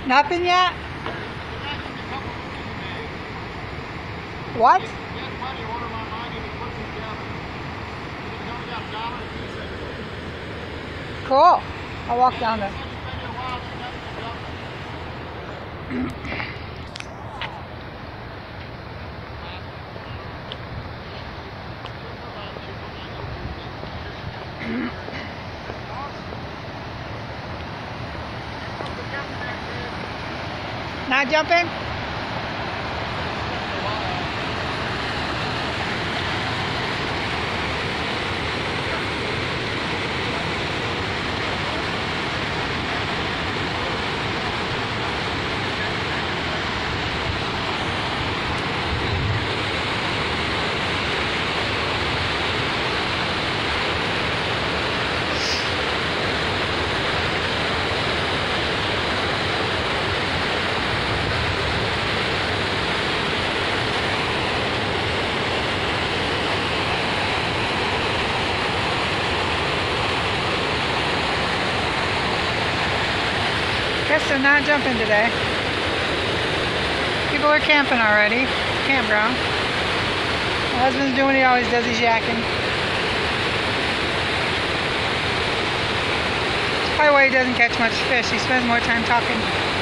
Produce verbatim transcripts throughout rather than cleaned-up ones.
Nothing yet? What? Cool. I'll walk down there. Not jumping? Guess they're not jumping today. People are camping already. Campground. My husband's doing what he always does, he's yakking. That's probably why he doesn't catch much fish. He spends more time talking.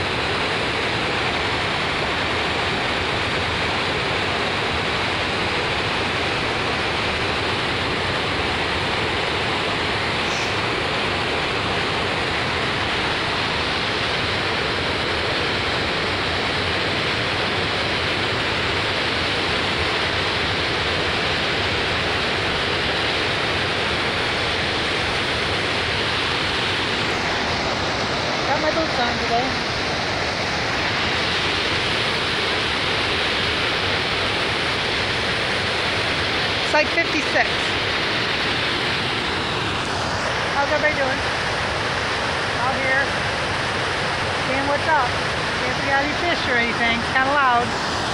My boots on today. It's like fifty-six. How's everybody doing? Out here. Seeing what's up. See if we got any fish or anything. It's kind of loud.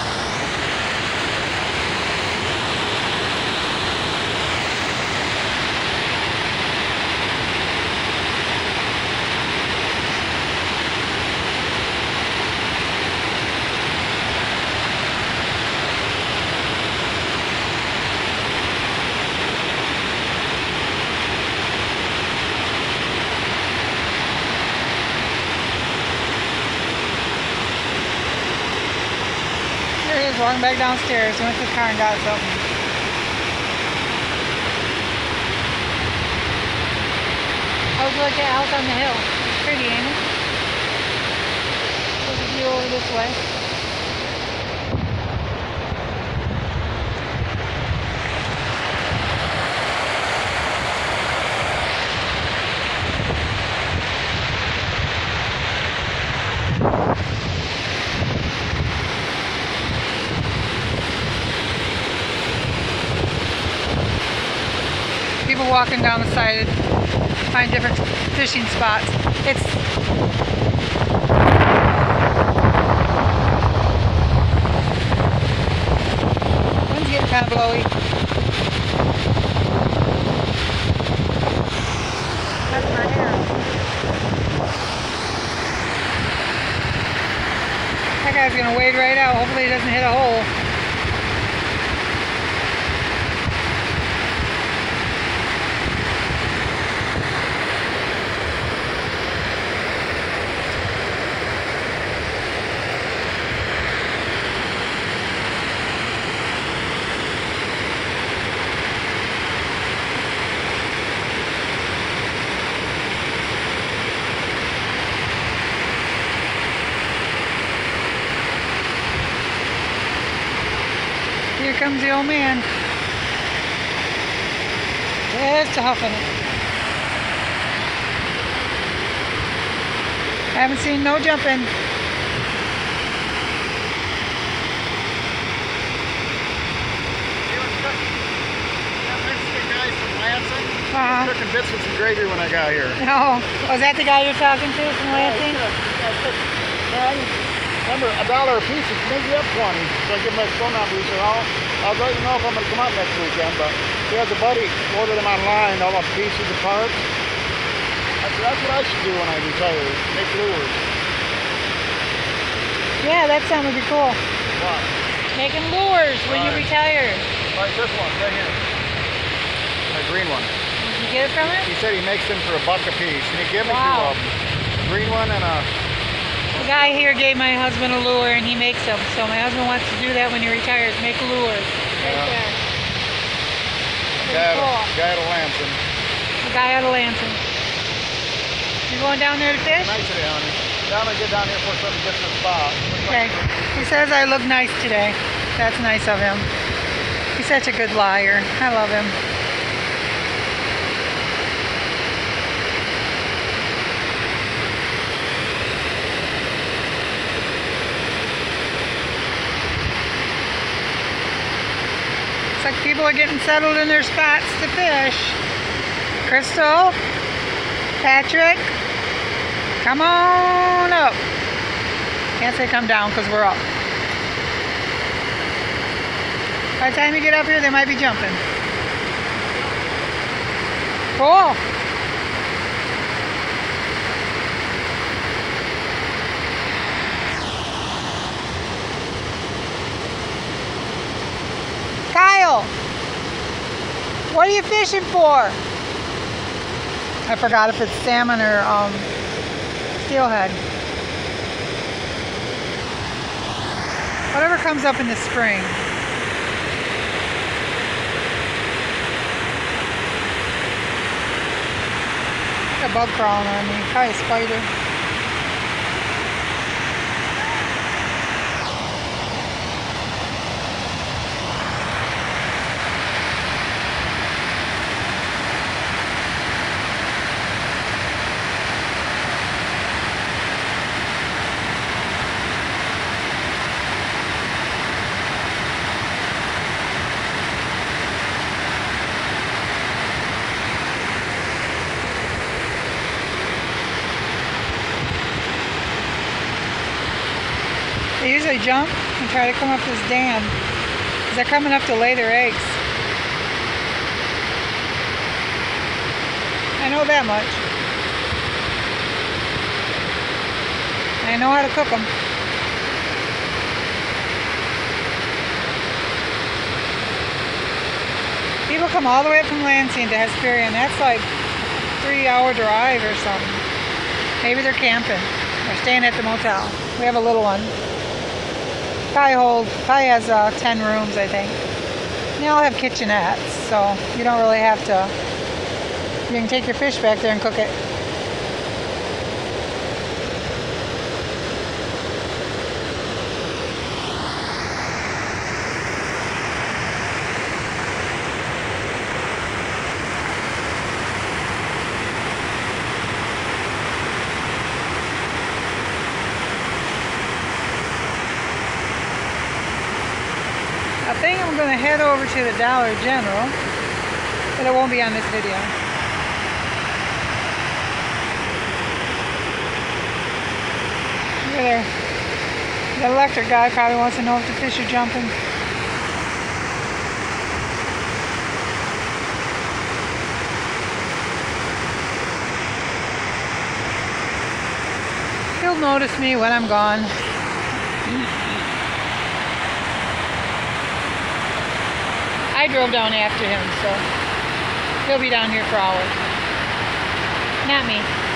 Walking back downstairs. He went to the car and got something. How's it look at out on the hill? It's pretty, ain't it? There's a view over this way. People walking down the side to find different fishing spots. It's wind's getting kind of blowy. That's my hair. That guy's gonna wade right out. Hopefully he doesn't hit a hole. Here comes the old man. Just a huffing it. I haven't seen no jumping. Uh-huh. Cooking bits with some gravy when I got here. No. Was that the guy you're talking to from Lansing? Yeah, remember, a dollar a piece, it's maybe up twenty. So I give my phone number, so I'll, I'll let you know if I'm going to come out next weekend. But he has a buddy, ordered them online, all the pieces and parts. I said, that's what I should do when I retire, make lures. Yeah, that sound would be cool. What? Making lures when you Right. retire. Like this one, right here. A green one. Did you get it from him? He said he makes them for a buck a piece, and he gave me Wow. two of them. Green one and a... The guy here gave my husband a lure and he makes them. So my husband wants to do that when he retires, make lures. Right Yeah. there. Pretty Guy, cool. guy at a Lansing. The guy out of Lansing. You going down there to fish? Nice today, honey. Yeah, I'm gonna get down here before somebody gets to the spot. Okay. He says I look nice today. That's nice of him. He's such a good liar. I love him. Looks like people are getting settled in their spots to fish. Crystal, Patrick, come on up. Can't say come down because we're up. By the time you get up here, they might be jumping. Cool. Kyle, what are you fishing for? I forgot if it's salmon or um, steelhead. Whatever comes up in the spring. Got a bug crawling on me, probably a spider. They usually jump and try to come up this dam because they're coming up to lay their eggs. I know that much. I know how to cook them. People come all the way up from Lansing to Hesperia, and that's like a three hour drive or something. Maybe they're camping or staying at the motel. We have a little one. Probably hold, probably has uh, ten rooms, I think. They all have kitchenettes, so you don't really have to. You can take your fish back there and cook it. I think I'm going to head over to the Dollar General, but it won't be on this video. Look at there. The electric guy probably wants to know if the fish are jumping. He'll notice me when I'm gone. I drove down after him, so he'll be down here for hours. Not me.